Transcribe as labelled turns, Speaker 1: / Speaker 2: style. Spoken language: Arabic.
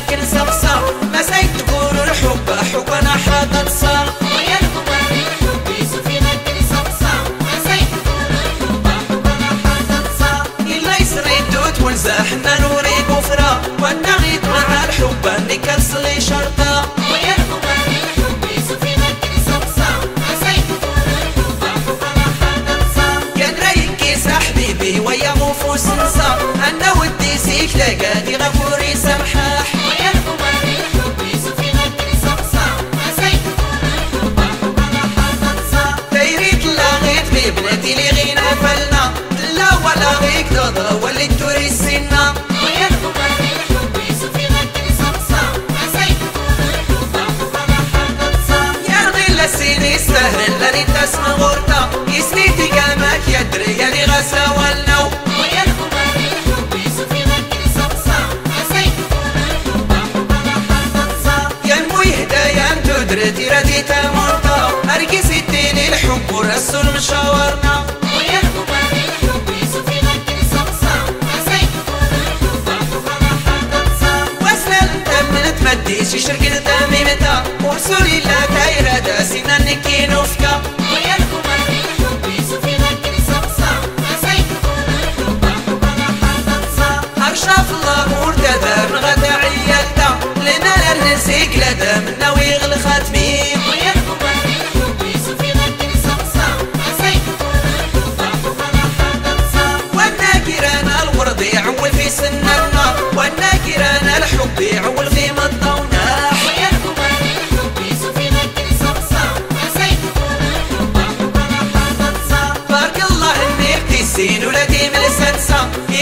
Speaker 1: مكن سقسا ما زيد تقولوا الحب حبنا حاطط صار
Speaker 2: ويا القمر الحب يسوفي مكن سقسا ما زيد تقولوا الحب حبنا حاطط صار
Speaker 1: إلا يسري الدود ونزاحنا نوري كفرة والنغيد مع الحب اللي كرسلي شرطة
Speaker 2: ويا القمر الحب يسوفي مكن سقسا ما زيد تقولوا الحب حبنا حاطط صار
Speaker 1: كان رايك حبيبي ويا غفوس نصا أنا ودي سيك لقاني غفوري سمحاح
Speaker 2: ويا القمر الحب يسوفي مكن سقسا ما زيد تقولوا الحب حبنا حاطط صار
Speaker 1: دايريت لاغيت ببنتي اللي غينا فلنا لا ولا غيك تضا ولي توري السنة
Speaker 2: ويا القمر الحب يسوفي مكن سقسا ما زيد تقولوا الحب حبنا حاطط صار
Speaker 1: يا غير السيني سهل لاني تسمى غورتا يسنيتي كامك يدري يلي غسا والنو
Speaker 2: ويا القمر الحب يسوفي مكن سقسا ما زيد تقولوا الحب حبنا حاطط صار
Speaker 1: يا المي هدايا تدرتي ردي تمرتا أركز الدين الحب والرسول مشاورنا
Speaker 2: ويا القمر الحب يسوفي مكن سقسا ما زيد تقولوا الحب حبنا حاطط صار
Speaker 1: واسنا لنتمنى تمديش شركة تميمتا ورسول الله تايرة داسينا نكي نفكا
Speaker 2: ويا القمر الحب يسوفي مكن سقسا ما زيد تقولوا الحب حبنا حاطط صار
Speaker 1: أرشاف الله مرتدى من غدا عيالتا لنا لنسيق لدى من ناوي غل خاتمين
Speaker 2: ويا القمر الحب يسوفي مكن سقسا ما زيد تقولوا الحب حبنا حاطط صار
Speaker 1: والناكران الورد يعول في سننا والناكران الحب يعول في مطوناح
Speaker 2: ويا القمر الحب يسوفي مكن سقسا ما زيد تقولوا الحب حبنا حاطط صار
Speaker 1: بارك الله اني اختي السين ولدي من السنسة